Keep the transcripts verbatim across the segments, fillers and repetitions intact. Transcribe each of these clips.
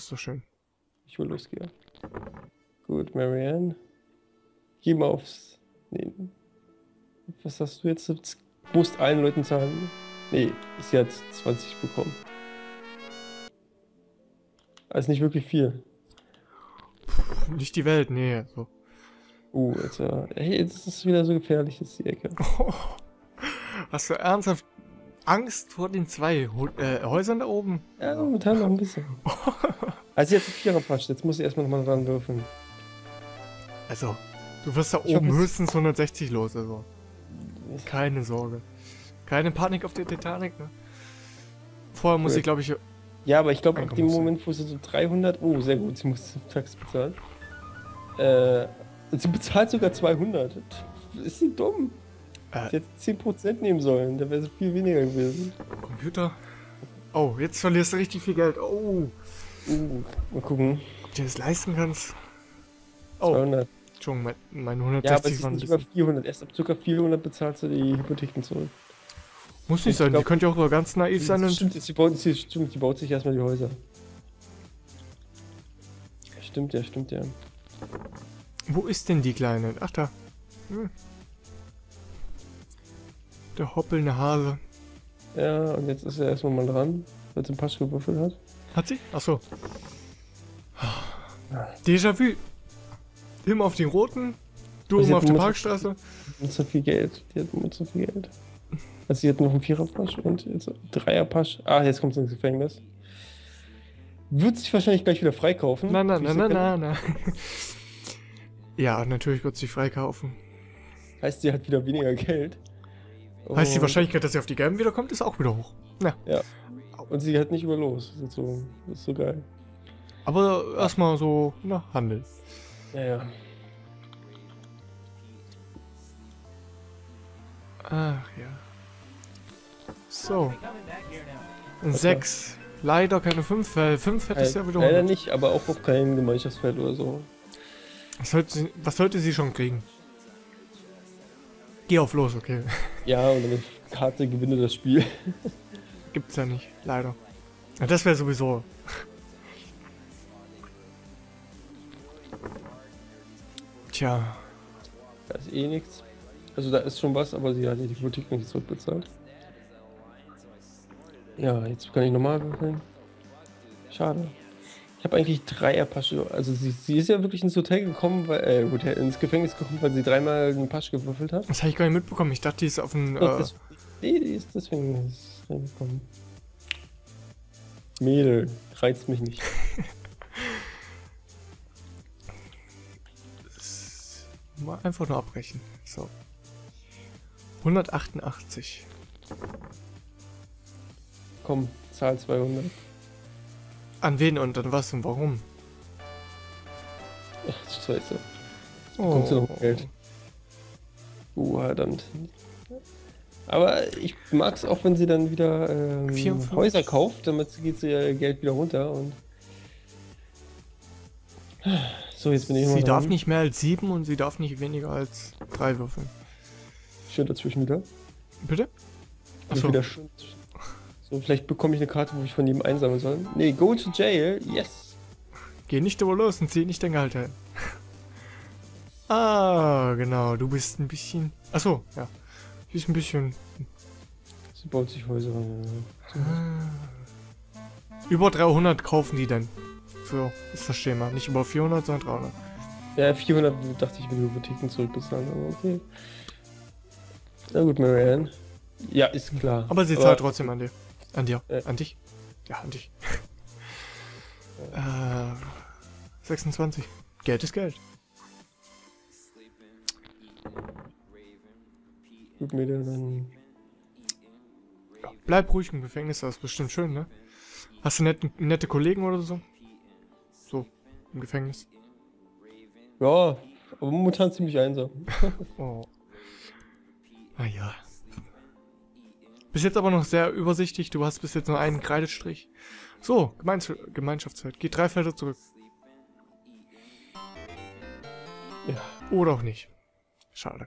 Das ist doch schön. Ich will losgehen. Gut, Marianne. Geh mal aufs... Nee. Was hast du jetzt? Du musst allen Leuten zahlen. Nee, sie hat zwanzig bekommen. Also nicht wirklich viel. Puh, nicht die Welt, nee. So. Uh, jetzt, ja. Hey, jetzt ist es wieder so gefährlich, jetzt die Ecke. Oh, hast du ernsthaft Angst vor den zwei äh, Häusern da oben? Ja, momentan noch ein bisschen. Also jetzt ein Vierer-Pasch, jetzt muss ich erstmal nochmal dran würfeln. Also, du wirst da Ich oben hoffe, es- höchstens hundertsechzig los, also. Keine Sorge. Keine Panik auf der Titanic, ne? Vorher muss Gut. ich, glaube ich... Ja, aber ich glaube, ab dem Einkommen- Moment, wo sie so dreihundert... Oh, sehr gut, sie muss Tax bezahlen. Äh, sie bezahlt sogar zweihundert. Ist sie dumm? Äh. Sie hätte zehn Prozent nehmen sollen, da wäre es viel weniger gewesen. Computer. Oh, jetzt verlierst du richtig viel Geld. Oh. Uh, mal gucken. Ob du das leisten kannst? Oh, zweihundert. Entschuldigung, mein, mein Ja, aber es hundertsechzig ist waren ein nicht über bisschen... vierhundert. Erst ab ca. vierhundert bezahlst du die Hypotheken zurück. Muss nicht Ich sein, die glaub- könnte ja auch ganz naiv sein und... Stimmt, sie baut, sie, stimmt, die baut sich erstmal die Häuser. Stimmt ja, stimmt ja. Wo ist denn die Kleine? Ach, da. Hm. Der hoppelnde Hase. Ja, und jetzt ist er erstmal mal dran, weil sie einen Pasch gewürfelt hat. Hat sie? Achso. Déjà-vu. Immer auf den roten, du Aber sie immer hat auf der nur- Parkstraße. Mit so viel Geld. Die hat mit so viel Geld. Also sie hat noch einen Vierer-Pasch und jetzt einen Dreier-Pasch. Ah, jetzt kommt sie ins Gefängnis. Wird sich wahrscheinlich gleich wieder freikaufen. Nein, nein, wie ich nein, sie nein, kenne. nein, nein. Ja, natürlich wird sie freikaufen. Heißt, sie hat wieder weniger Geld. Heißt, die Und- Wahrscheinlichkeit, dass sie auf die Gelben wiederkommt, ist auch wieder hoch. Ja. Ja. Und sie hat nicht über los. Das ist so, das ist so geil. Aber erstmal so, na, Handel. Ja, ja. Ach ja. So. Sechs. Leider keine fünf, weil fünf hättest du ja wieder Leider hundert. nicht, aber auch auf keinem Gemeinschaftsfeld oder so. Was sollte, sie, was sollte sie schon kriegen? Geh auf los, okay. Ja, und eine Karte gewinne das Spiel. Gibt's ja nicht, leider. Ja, das wäre sowieso. Tja. Da ist eh nichts. Also da ist schon was, aber sie hat die Hypothek nicht zurückbezahlt. Ja, jetzt kann ich normal würfeln. Schade. Ich habe eigentlich Dreier Pasche. Also sie, sie ist ja wirklich ins Hotel gekommen, weil, äh, Hotel, ins Gefängnis gekommen, weil sie dreimal einen Pasch gewürfelt hat. Das habe ich gar nicht mitbekommen. Ich dachte, die ist auf den. Doch, Äh, das, nee, die ist deswegen ist reingekommen. Mädel, reizt mich nicht. mal einfach nur abbrechen. So. hundertachtundachtzig. Komm, Zahl zweihundert. An wen und an was und warum? Ach, scheiße. Oh. Kommst du noch Geld? Uh, verdammt. Aber ich mag es auch, wenn sie dann wieder ähm, vierundfünfzig. Häuser kauft, damit geht sie ihr Geld wieder runter und. So, jetzt bin ich Sie mal darf dran. nicht mehr als sieben und sie darf nicht weniger als drei würfeln. Schön dazwischen wieder. Bitte? Also Achso. wieder schön. So, vielleicht bekomme ich eine Karte, wo ich von jedem einsammeln soll. Nee, go to jail. Yes. Geh nicht drüber los und zieh nicht dein Gehalt ein. Ah, genau. Du bist ein bisschen... Achso, ja. Du bist ein bisschen... Sie baut sich Häuser. Über dreihundert kaufen die denn. So ist das Schema. Nicht über vierhundert, sondern dreihundert. Ja, vierhundert dachte ich, will die Hypotheken zurückbezahlen, aber okay. Na gut, Marianne. Ja, ist klar. Aber sie zahlt trotzdem an dir. An dir. Äh. An dich. Ja, an dich. äh, sechsundzwanzig. Geld ist Geld. Gut, Mädel, dann. Bleib ruhig im Gefängnis, das ist bestimmt schön, ne? Hast du nette, nette Kollegen oder so? So, im Gefängnis. Ja, aber momentan ziemlich einsam. Oh. Naja. Bis jetzt aber noch sehr übersichtlich. Du hast bis jetzt nur einen Kreidestrich. So, Gemeins Gemeinschaftszeit. Geht drei Felder zurück. Ja. Oder auch nicht. Schade.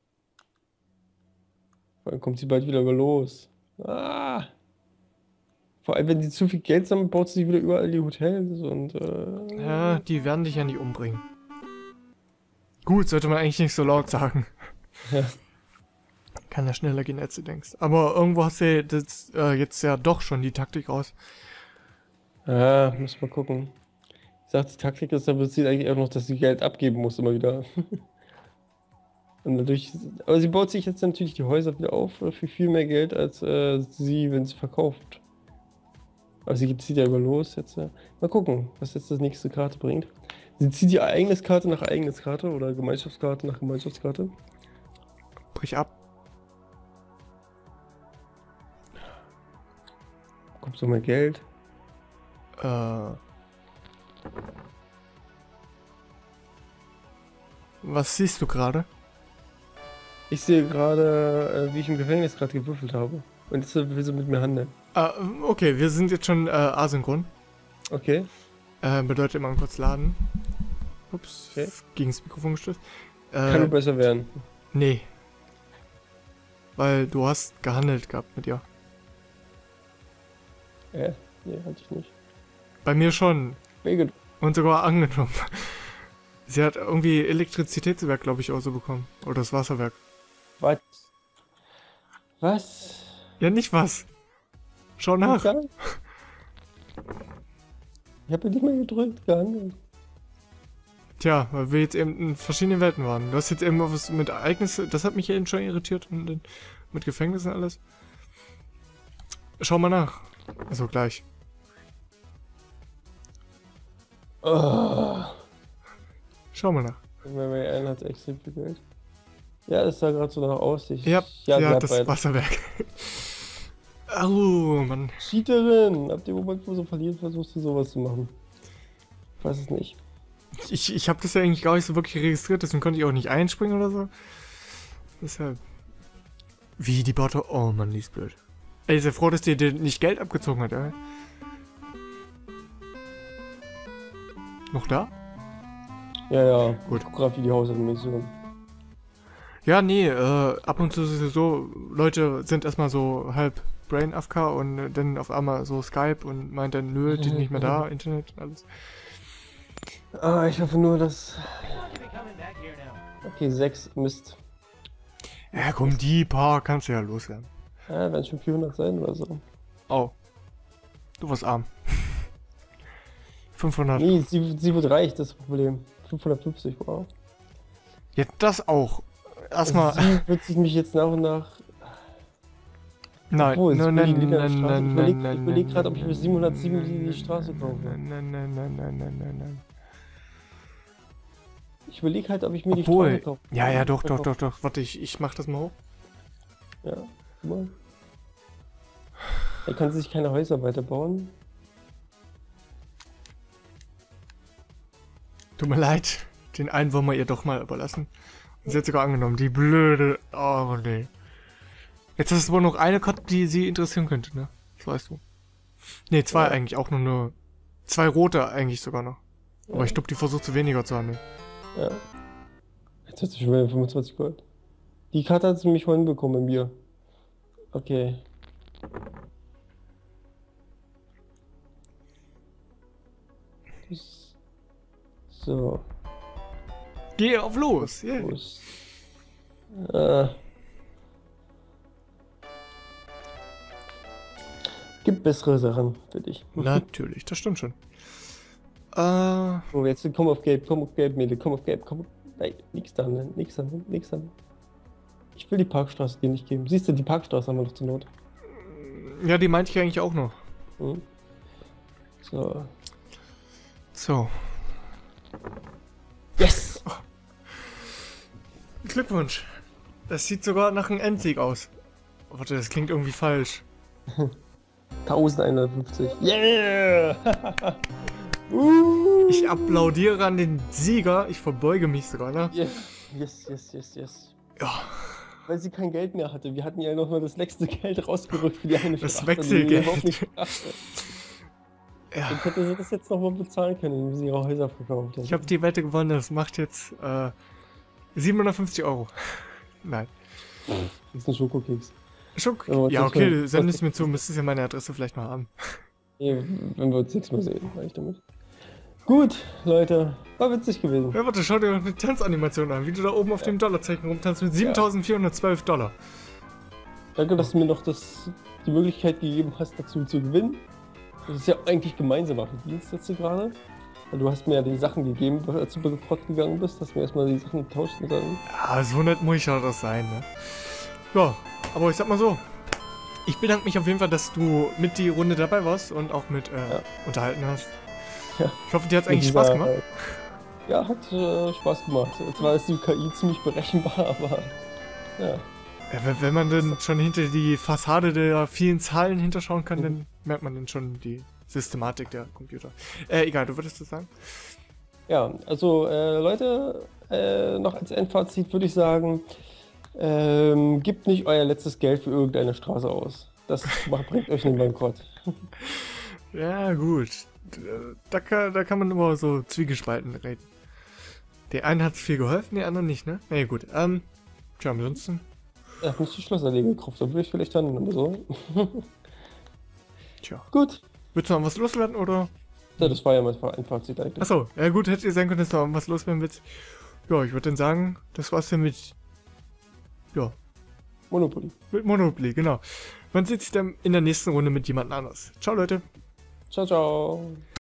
Dann kommt sie bald wieder los. Ah! Vor allem, wenn die zu viel Geld sammeln, baut sie wieder überall die Hotels und äh, Ja, die werden dich ja nicht umbringen. Gut, sollte man eigentlich nicht so laut sagen. Ja. Kann ja schneller gehen, als du denkst. Aber irgendwo hast du das, äh, jetzt ja doch schon die Taktik raus. Ja, muss mal gucken. Ich sag, die Taktik ist, da bezieht eigentlich auch noch, dass sie Geld abgeben muss immer wieder. Und dadurch, aber sie baut sich jetzt natürlich die Häuser wieder auf für viel mehr Geld als äh, sie, wenn sie verkauft. Aber sie zieht ja über los jetzt. Äh. Mal gucken, was jetzt das nächste Karte bringt. Sie zieht die eigenes Karte nach eigenes Karte oder Gemeinschaftskarte nach Gemeinschaftskarte. Brich ab. Kommt so mehr Geld. Äh. Was siehst du gerade? Ich sehe gerade, äh, wie ich im Gefängnis gerade gewürfelt habe. Und jetzt will sie mit mir handeln. Ah, okay, wir sind jetzt schon äh, asynchron. Okay. Äh, bedeutet immer kurz laden. Ups, Okay. gegen das Mikrofon gestößt. Kann Äh, nur besser werden. nee. Weil du hast gehandelt gehabt mit ihr. Äh, nee, hatte ich nicht. Bei mir schon. Wege. Und sogar angenommen. Sie hat irgendwie Elektrizitätswerk, glaube ich, auch so bekommen. Oder das Wasserwerk. Was? Was? Ja, nicht was. Schau nach. Ja. Ich habe ja nicht mehr gedrückt, gehandelt. Tja, weil wir jetzt eben in verschiedenen Welten waren. Du hast jetzt eben was mit Ereignissen, das hat mich eben schon irritiert. Und mit Gefängnissen alles. Schau mal nach. Also gleich. Oh. Schau mal nach. Mary Ann hat extrem viel Geld. Ja, das sah gerade so nach aus. Ich, Ja, ja, ja bleib das bei- Wasserwerk. Oh, Mann. Cheaterin! Ab dem Moment, wo sie verliert, versuchst du sowas zu machen. Ich weiß es nicht. Ich, ich habe das ja eigentlich gar nicht so wirklich registriert, deswegen konnte ich auch nicht einspringen oder so. Deshalb. Wie, die Bauto... Oh Mann, die ist blöd. Ey, ich bin froh, dass die dir nicht Geld abgezogen hat, ey. Noch da? Ja, ja. Gut. Ich guck grad wie die Hausadministration. Ja, nee, äh, ab und zu ist es so, Leute sind erstmal so halb Brain A F K und äh, dann auf einmal so Skype und meint dann, nö, die sind nicht mehr da, Internet, alles. Ah, ich hoffe nur, dass... Okay, sechs Mist. Ja, komm, die paar kannst du ja loswerden. Ja, werden schon vierhundert sein oder so. Oh. Du warst arm. fünfhundert. Nee, sie, sie wird reich, das Problem. fünfhundertfünfzig, wow. Ja, das auch. Erstmal. Sie wird sich mich jetzt nach und nach... Nein, Obwohl, nein, es will nein, die nein, Liederstraße. nein, Ich nein, überleg- nein, ich überleg nein, grad, ob ich für nein, siebenhundertsieben nein, die Straße nein, kaufe. Nein, nein, nein, nein, nein, nein, nein, nein. Ich überlege halt, ob ich mir die Obwohl, Straße kaufe. ja, ja, doch, doch, doch, doch. Warte, ich, ich mach das mal hoch. Ja, guck mal. Er kann sich keine Häuser weiterbauen. Tut mir leid, den einen wollen wir ihr doch mal überlassen. Und sie hat sogar angenommen, die blöde. Oh, nee. Jetzt hast du wohl noch eine Karte, die sie interessieren könnte, ne? Das weißt du. Ne, zwei Ja. eigentlich, auch nur nur. Zwei rote eigentlich sogar noch. Aber Ja. ich glaube, die versucht zu weniger zu handeln. Ja. Jetzt hat sie schon wieder fünfundzwanzig Gold. Die Karte hat sie mich vorhin bekommen in mir. Okay. Das- So. Geh auf los! Yeah. Los. Äh. Gibt bessere Sachen für dich. Natürlich, das stimmt schon. Äh, Oh, jetzt komm auf Gelb, komm auf Gelb, Mädel, komm auf Gelb, komm auf... Nein, nix da, nix da, nix da. Ich will die Parkstraße dir nicht geben. Siehst du, die Parkstraße haben wir noch zur Not. ja, die meinte ich eigentlich auch noch. Hm? So. So. Yes! Glückwunsch. Das sieht sogar nach einem Endsieg aus. Warte, das klingt irgendwie falsch. elfhundertfünfzig. Yeah! uh! Ich applaudiere an den Sieger. Ich verbeuge mich sogar, ne? Yes, yes, yes, yes, yes. Ja. Weil sie kein Geld mehr hatte. Wir hatten ja noch mal das letzte Geld rausgerückt für die eine Das Straße, Wechselgeld. die wir überhaupt nicht brachte. Ja. Dann hätte sie das jetzt noch mal bezahlen können, wenn sie ihre Häuser verkauft hat. Ich habe die Wette gewonnen. Das macht jetzt äh, siebenhundertfünfzig Euro. Nein. Das ist ein Schokokeks. Schon, Wenn wir uns ja, jetzt okay, mal- du sendest mir zu, müsstest ja meine Adresse vielleicht noch haben. Nee, wenn wir uns nichts mehr sehen, meine ich damit. Gut, Leute, war witzig gewesen. Ja, warte, schau dir noch eine Tanzanimation an, wie du da oben auf dem Dollarzeichen rumtanzt mit siebentausendvierhundertzwölf Dollar. Danke, dass du mir noch das, die Möglichkeit gegeben hast, dazu zu gewinnen. Das ist ja eigentlich gemeinsamer Verdienst jetzt hier gerade. Weil du hast mir ja die Sachen gegeben, als du fortgegangen bist, dass wir erstmal die Sachen getauscht und dann. Ja, so nett muss ich ja das sein, ne? Ja, aber ich sag mal so. Ich bedanke mich auf jeden Fall, dass du mit die Runde dabei warst und auch mit äh, Ja. unterhalten hast. Ja. Ich hoffe, dir hat es Mit eigentlich dieser, Spaß gemacht. äh, Ja, hat äh, Spaß gemacht. Zwar ist die K I ziemlich berechenbar, aber ja. Ja, wenn, wenn man dann schon hinter die Fassade der vielen Zahlen hinterschauen kann, Mhm. dann merkt man dann schon die Systematik der Computer. Äh, egal, du würdest das sagen? Ja, also äh, Leute, äh, noch als Endfazit würde ich sagen, ähm, gebt nicht euer letztes Geld für irgendeine Straße aus. Das macht, bringt euch in den Bankrott. Ja, gut. Da kann, da kann man immer so zwiegespalten reden. Der einen hat viel geholfen, der andere nicht, ne? Na ja, gut. Ähm, tja, ansonsten. Er hat nicht die Schlosserleger gekauft, da würde ich vielleicht handeln oder so. Tja. Gut, Willst du noch was loswerden, oder? ja, das war ja mein Endfazit eigentlich. Achso, ja gut, hätte ihr sein können, dass noch was loswerden willst. Ja, ich würde dann sagen, das war's dann mit. Ja, Monopoly. mit Monopoly, genau. Man sieht sich dann in der nächsten Runde mit jemand anders. Ciao, Leute. Ciao, ciao.